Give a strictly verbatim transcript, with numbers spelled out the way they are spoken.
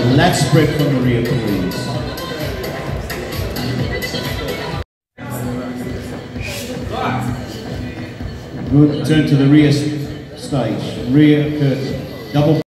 lat spread from the rear, please. Good, turn to the rear stage, rear curtain, double